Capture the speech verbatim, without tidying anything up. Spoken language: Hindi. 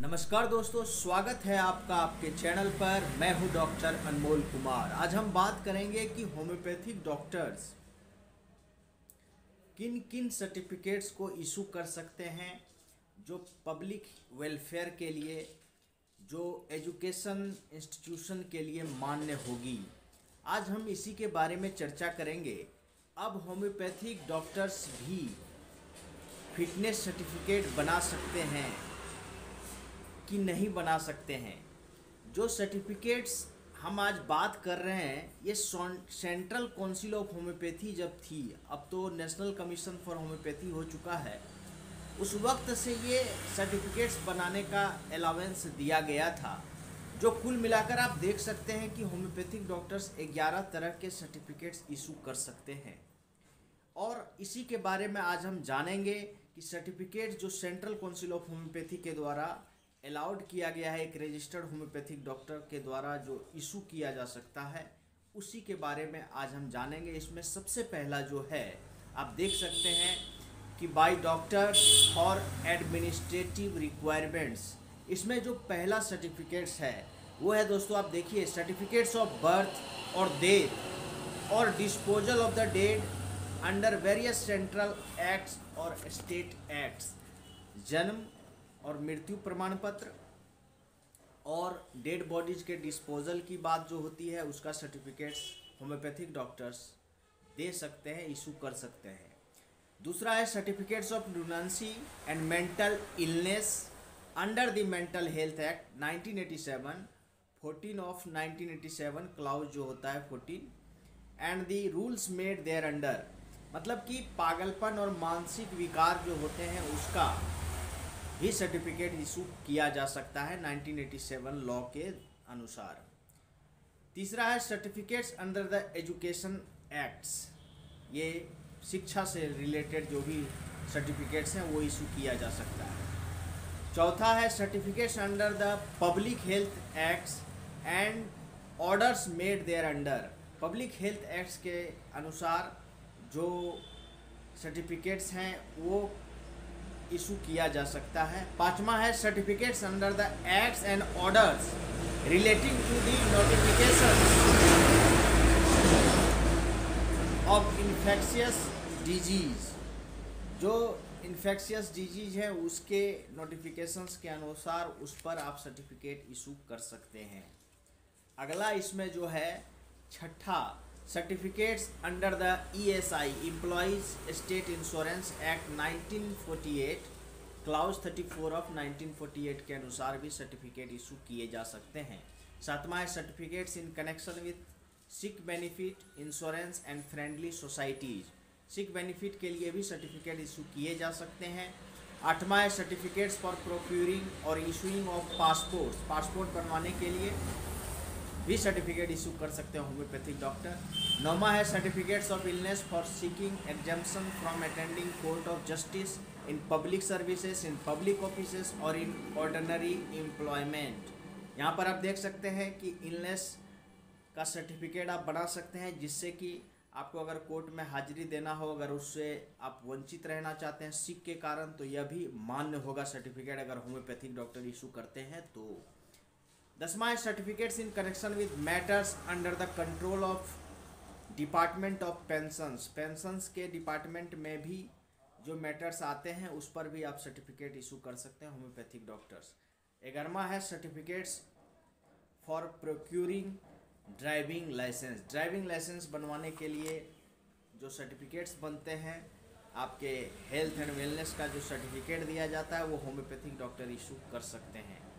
नमस्कार दोस्तों, स्वागत है आपका आपके चैनल पर। मैं हूं डॉक्टर अनमोल कुमार। आज हम बात करेंगे कि होम्योपैथिक डॉक्टर्स किन किन सर्टिफिकेट्स को इशू कर सकते हैं जो पब्लिक वेलफेयर के लिए, जो एजुकेशन इंस्टीट्यूशन के लिए मान्य होगी। आज हम इसी के बारे में चर्चा करेंगे। अब होम्योपैथिक डॉक्टर्स भी फिटनेस सर्टिफिकेट बना सकते हैं कि नहीं बना सकते हैं। जो सर्टिफिकेट्स हम आज बात कर रहे हैं, ये सेंट्रल काउंसिल ऑफ होम्योपैथी जब थी, अब तो नेशनल कमीशन फॉर होम्योपैथी हो चुका है, उस वक्त से ये सर्टिफिकेट्स बनाने का अलाउंस दिया गया था। जो कुल मिलाकर आप देख सकते हैं कि होम्योपैथिक डॉक्टर्स ग्यारह तरह के सर्टिफिकेट्स इशू कर सकते हैं। और इसी के बारे में आज हम जानेंगे कि सर्टिफिकेट जो सेंट्रल काउंसिल ऑफ होम्योपैथी के द्वारा अलाउड किया गया है, एक रजिस्टर्ड होम्योपैथिक डॉक्टर के द्वारा जो इशू किया जा सकता है, उसी के बारे में आज हम जानेंगे। इसमें सबसे पहला जो है, आप देख सकते हैं कि by doctor for administrative requirements. इसमें जो पहला सर्टिफिकेट्स है वो है दोस्तों, आप देखिए, सर्टिफिकेट्स ऑफ बर्थ और डेथ और disposal of the dead under various central acts और स्टेट एक्ट्स। जन्म और मृत्यु प्रमाण पत्र और डेड बॉडीज के डिस्पोजल की बात जो होती है, उसका सर्टिफिकेट्स होम्योपैथिक डॉक्टर्स दे सकते हैं, इशू कर सकते हैं। दूसरा है certificates of lunacy and mental illness under the mental health act nineteen eighty seven, fourteen of nineteen eighty seven, clause जो होता है fourteen, and the rules made thereunder. मतलब कि पागलपन और मानसिक विकार जो होते हैं उसका भी सर्टिफिकेट इशू किया जा सकता है नाइनटीन एटी सेवन लॉ के अनुसार। तीसरा है certificates under the education acts. ये शिक्षा से रिलेटेड जो भी सर्टिफिकेट्स हैं वो इशू किया जा सकता है। चौथा है certificates under the public health acts and orders made thereunder. Public health acts के अनुसार जो सर्टिफिकेट्स हैं वो इशू किया जा सकता है। पांचवा है certificates under the acts and orders relating to the notification of infectious disease. जो इन्फेक्शियस डिजीज है उसके नोटिफिकेशंस के अनुसार उस पर आप सर्टिफिकेट इशू कर सकते हैं। अगला इसमें जो है छठा, certificates under the E S I employees state insurance act nineteen forty eight, clause thirty four of nineteen forty eight के अनुसार भी सर्टिफिकेट इशू किए जा सकते हैं। सातवां है certificates in connection with sick benefit insurance and friendly societies. Sick benefit के लिए भी सर्टिफिकेट इशू किए जा सकते हैं। आठवां है सर्टिफिकेट्स फॉर प्रोक्यूरिंग और इशूइंग ऑफ पासपोर्ट। पासपोर्ट बनवाने के लिए भी सर्टिफिकेट इशू कर सकते हैं होम्योपैथिक डॉक्टर। नौवां है certificates of illness for seeking exemption from attending court of justice in public services, in public offices और इन ऑर्डिनरी एम्प्लॉयमेंट। यहाँ पर आप देख सकते हैं कि इलनेस का सर्टिफिकेट आप बना सकते हैं, जिससे कि आपको अगर कोर्ट में हाजिरी देना हो, अगर उससे आप वंचित रहना चाहते हैं सिक के कारण, तो यह भी मान्य होगा सर्टिफिकेट अगर होम्योपैथिक डॉक्टर इशू करते हैं तो। दसवां है certificates in connection with matters under the control of department of pensions. Pensions के डिपार्टमेंट में भी जो मैटर्स आते हैं उस पर भी आप सर्टिफिकेट इशू कर सकते हैं होम्योपैथिक डॉक्टर्स। ग्यारहवां है certificates for procuring driving licence. Driving licence बनवाने के लिए जो सर्टिफिकेट्स बनते हैं, आपके हेल्थ एंड वेलनेस का जो सर्टिफिकेट दिया जाता है, वो होम्योपैथिक डॉक्टर इशू कर सकते हैं।